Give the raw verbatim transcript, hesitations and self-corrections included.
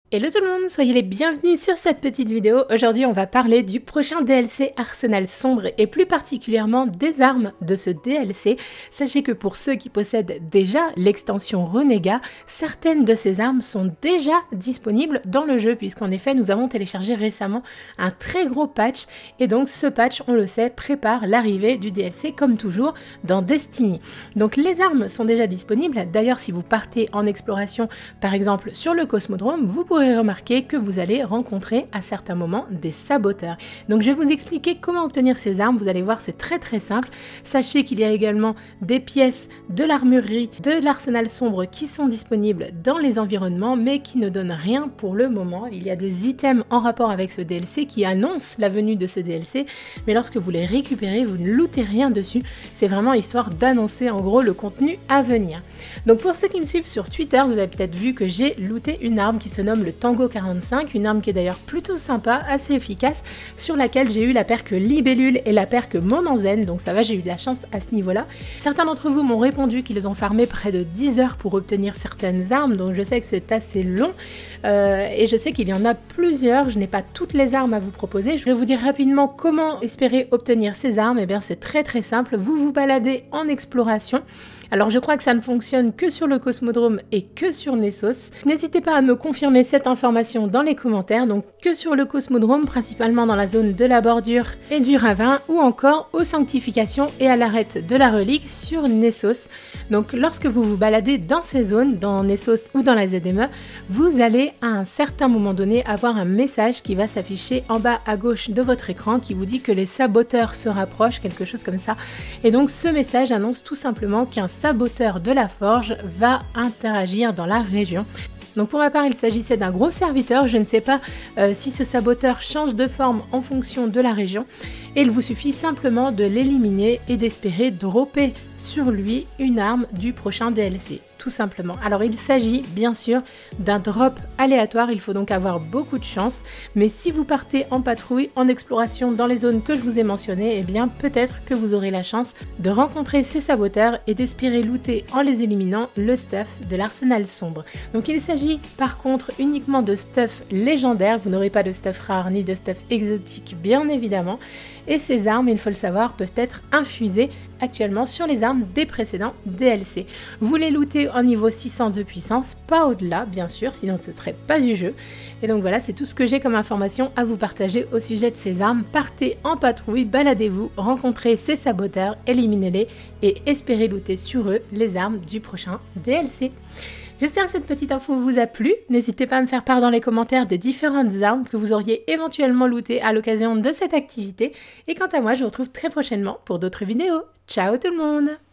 Hello tout le monde, soyez les bienvenus sur cette petite vidéo. Aujourd'hui on va parler du prochain D L C Arsenal Sombre et plus particulièrement des armes de ce D L C. Sachez que pour ceux qui possèdent déjà l'extension Renégat, certaines de ces armes sont déjà disponibles dans le jeu puisqu'en effet nous avons téléchargé récemment un très gros patch et donc ce patch, on le sait, prépare l'arrivée du D L C comme toujours dans Destiny. Donc les armes sont déjà disponibles, d'ailleurs si vous partez en exploration par exemple sur le Cosmodrome, vous pourrez remarquer que vous allez rencontrer à certains moments des saboteurs. Donc je vais vous expliquer comment obtenir ces armes, vous allez voir c'est très très simple. Sachez qu'il y a également des pièces de l'armurerie de l'arsenal sombre qui sont disponibles dans les environnements mais qui ne donnent rien pour le moment. Il y a des items en rapport avec ce D L C qui annoncent la venue de ce D L C mais lorsque vous les récupérez vous ne lootez rien dessus, c'est vraiment histoire d'annoncer en gros le contenu à venir. Donc pour ceux qui me suivent sur Twitter, vous avez peut-être vu que j'ai looté une arme qui se nomme le Tango quarante-cinq, une arme qui est d'ailleurs plutôt sympa, assez efficace, sur laquelle j'ai eu la perque Libellule et la perque Monanzen, donc ça va, j'ai eu de la chance à ce niveau-là. Certains d'entre vous m'ont répondu qu'ils ont farmé près de dix heures pour obtenir certaines armes, donc je sais que c'est assez long, euh, et je sais qu'il y en a plusieurs, je n'ai pas toutes les armes à vous proposer. Je vais vous dire rapidement comment espérer obtenir ces armes. Et bien c'est très très simple, vous vous baladez en exploration. Alors je crois que ça ne fonctionne que sur le Cosmodrome et que sur Nessos. N'hésitez pas à me confirmer cette information dans les commentaires, donc que sur le Cosmodrome, principalement dans la zone de la bordure et du ravin, ou encore aux sanctifications et à l'arête de la relique sur Nessos. Donc lorsque vous vous baladez dans ces zones, dans Nessos ou dans la Z M E, vous allez à un certain moment donné avoir un message qui va s'afficher en bas à gauche de votre écran qui vous dit que les saboteurs se rapprochent, quelque chose comme ça. Et donc ce message annonce tout simplement qu'un saboteur de la forge va interagir dans la région. Donc pour ma part il s'agissait d'un gros serviteur, je ne sais pas euh, si ce saboteur change de forme en fonction de la région et il vous suffit simplement de l'éliminer et d'espérer dropper sur lui une arme du prochain D L C, tout simplement. Alors il s'agit bien sûr d'un drop aléatoire, il faut donc avoir beaucoup de chance, mais si vous partez en patrouille, en exploration dans les zones que je vous ai mentionnées, eh bien peut-être que vous aurez la chance de rencontrer ces saboteurs et d'espérer looter en les éliminant le stuff de l'arsenal sombre. Donc il s'agit par contre uniquement de stuff légendaire, vous n'aurez pas de stuff rare ni de stuff exotique bien évidemment, et ces armes, il faut le savoir, peuvent être infusées actuellement sur les armes des précédents D L C. Vous les lootez en niveau six cents de puissance, pas au-delà bien sûr, sinon ce ne serait pas du jeu. Et donc voilà, c'est tout ce que j'ai comme information à vous partager au sujet de ces armes. Partez en patrouille, baladez-vous, rencontrez ces saboteurs, éliminez-les et espérez looter sur eux les armes du prochain D L C. J'espère que cette petite info vous a plu, n'hésitez pas à me faire part dans les commentaires des différentes armes que vous auriez éventuellement lootées à l'occasion de cette activité. Et quant à moi, je vous retrouve très prochainement pour d'autres vidéos. Ciao tout le monde!